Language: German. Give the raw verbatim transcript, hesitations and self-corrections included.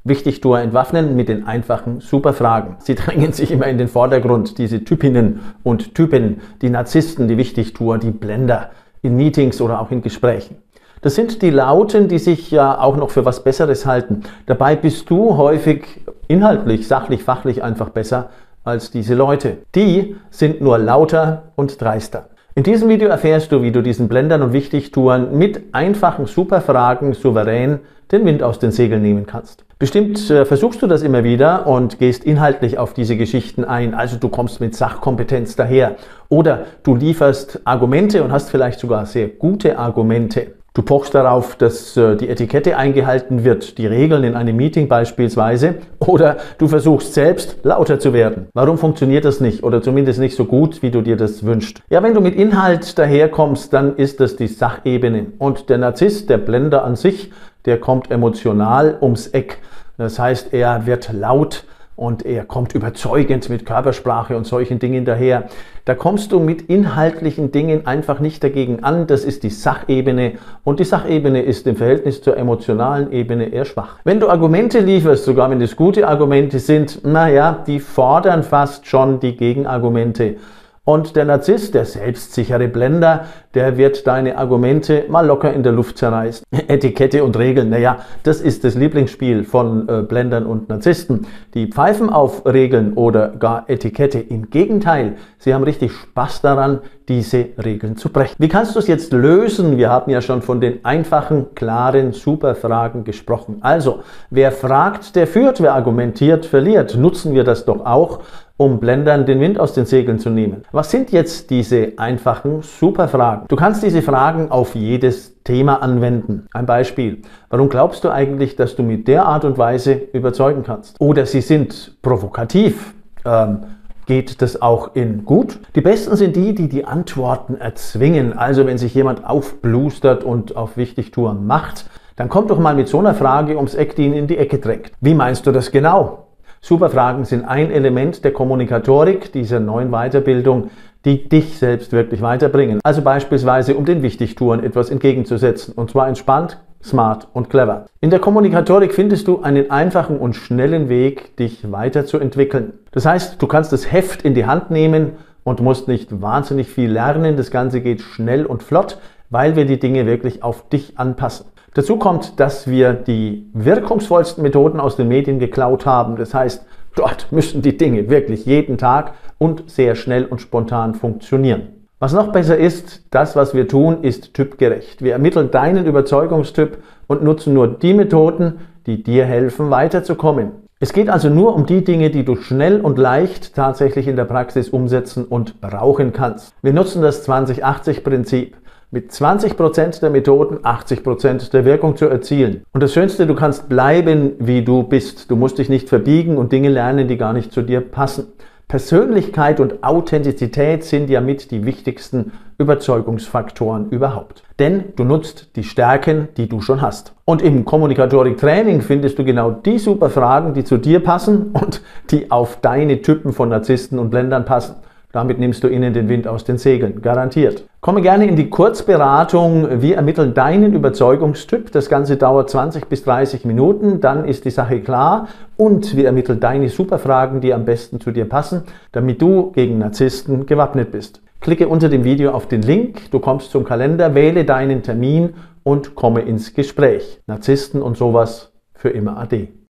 Wichtigtuer entwaffnen mit den einfachen Superfragen. Sie drängen sich immer in den Vordergrund, diese Typinnen und Typen, die Narzissten, die Wichtigtuer, die Blender in Meetings oder auch in Gesprächen. Das sind die Lauten, die sich ja auch noch für was Besseres halten. Dabei bist du häufig inhaltlich, sachlich, fachlich einfach besser als diese Leute. Die sind nur lauter und dreister. In diesem Video erfährst du, wie du diesen Blendern und Wichtigtuern mit einfachen Superfragen souverän den Wind aus den Segeln nehmen kannst. Bestimmt äh, versuchst du das immer wieder und gehst inhaltlich auf diese Geschichten ein. Also du kommst mit Sachkompetenz daher oder du lieferst Argumente und hast vielleicht sogar sehr gute Argumente. Du pochst darauf, dass äh, die Etikette eingehalten wird, die Regeln in einem Meeting beispielsweise, oder du versuchst selbst lauter zu werden. Warum funktioniert das nicht oder zumindest nicht so gut, wie du dir das wünschst? Ja, wenn du mit Inhalt daherkommst, dann ist das die Sachebene. Und der Narzisst, der Blender an sich, der kommt emotional ums Eck. Das heißt, er wird laut und er kommt überzeugend mit Körpersprache und solchen Dingen daher. Da kommst du mit inhaltlichen Dingen einfach nicht dagegen an. Das ist die Sachebene und die Sachebene ist im Verhältnis zur emotionalen Ebene eher schwach. Wenn du Argumente lieferst, sogar wenn es gute Argumente sind, naja, die fordern fast schon die Gegenargumente. Und der Narzisst, der selbstsichere Blender, der wird deine Argumente mal locker in der Luft zerreißen. Etikette und Regeln, naja, das ist das Lieblingsspiel von äh, Blendern und Narzissten. Die pfeifen auf Regeln oder gar Etikette. Im Gegenteil, sie haben richtig Spaß daran, diese Regeln zu brechen. Wie kannst du es jetzt lösen? Wir haben ja schon von den einfachen, klaren Superfragen gesprochen. Also, wer fragt, der führt, wer argumentiert, verliert. Nutzen wir das doch auch, um Blendern den Wind aus den Segeln zu nehmen. Was sind jetzt diese einfachen Superfragen? Du kannst diese Fragen auf jedes Thema anwenden. Ein Beispiel. Warum glaubst du eigentlich, dass du mit der Art und Weise überzeugen kannst? Oder sie sind provokativ. Ähm, Geht das auch in gut? Die besten sind die, die die Antworten erzwingen. Also wenn sich jemand aufblustert und auf Wichtigtuer macht, dann kommt doch mal mit so einer Frage ums Eck, die ihn in die Ecke drängt. Wie meinst du das genau? Superfragen sind ein Element der Kommunikatorik, dieser neuen Weiterbildung, die dich selbst wirklich weiterbringen. Also beispielsweise, um den Wichtigtuern etwas entgegenzusetzen. Und zwar entspannt, smart und clever. In der Kommunikatorik findest du einen einfachen und schnellen Weg, dich weiterzuentwickeln. Das heißt, du kannst das Heft in die Hand nehmen und musst nicht wahnsinnig viel lernen. Das Ganze geht schnell und flott, weil wir die Dinge wirklich auf dich anpassen. Dazu kommt, dass wir die wirkungsvollsten Methoden aus den Medien geklaut haben. Das heißt, dort müssen die Dinge wirklich jeden Tag und sehr schnell und spontan funktionieren. Was noch besser ist, das, was wir tun, ist typgerecht. Wir ermitteln deinen Überzeugungstyp und nutzen nur die Methoden, die dir helfen, weiterzukommen. Es geht also nur um die Dinge, die du schnell und leicht tatsächlich in der Praxis umsetzen und brauchen kannst. Wir nutzen das zwanzig achtzig Prinzip. Mit zwanzig Prozent der Methoden achtzig Prozent der Wirkung zu erzielen. Und das Schönste, du kannst bleiben, wie du bist. Du musst dich nicht verbiegen und Dinge lernen, die gar nicht zu dir passen. Persönlichkeit und Authentizität sind ja mit die wichtigsten Überzeugungsfaktoren überhaupt. Denn du nutzt die Stärken, die du schon hast. Und im Kommunikatorik-Training findest du genau die Superfragen, die zu dir passen und die auf deine Typen von Narzissten und Blendern passen. Damit nimmst du ihnen den Wind aus den Segeln, garantiert. Komme gerne in die Kurzberatung. Wir ermitteln deinen Überzeugungstyp. Das Ganze dauert zwanzig bis dreißig Minuten, dann ist die Sache klar. Und wir ermitteln deine Superfragen, die am besten zu dir passen, damit du gegen Narzissten gewappnet bist. Klicke unter dem Video auf den Link, du kommst zum Kalender, wähle deinen Termin und komme ins Gespräch. Narzissten und sowas für immer ade.